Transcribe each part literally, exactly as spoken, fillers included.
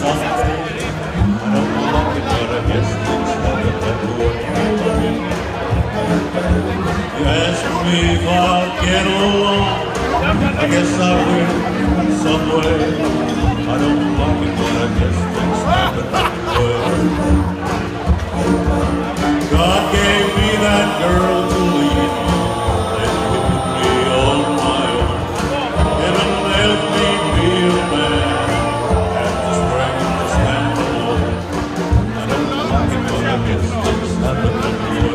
someday. I don't like it, but I guess things happen that way. You ask me if I'll get along, I guess I will, some way. I don't like it, but I guess things happen that way. God gave me that girl to lead me, then gave me on my own. Heaven let me be a man, and the strength to stand alone. I don't like it, but I guess things happen that way.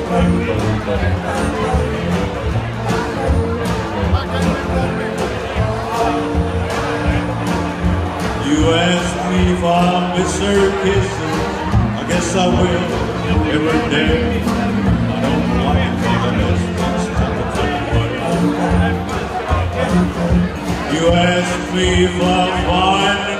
You ask me if I'll miss her kisses, I guess I will, every day. I don't like it, but I guess things happen that way. You ask me if I'll find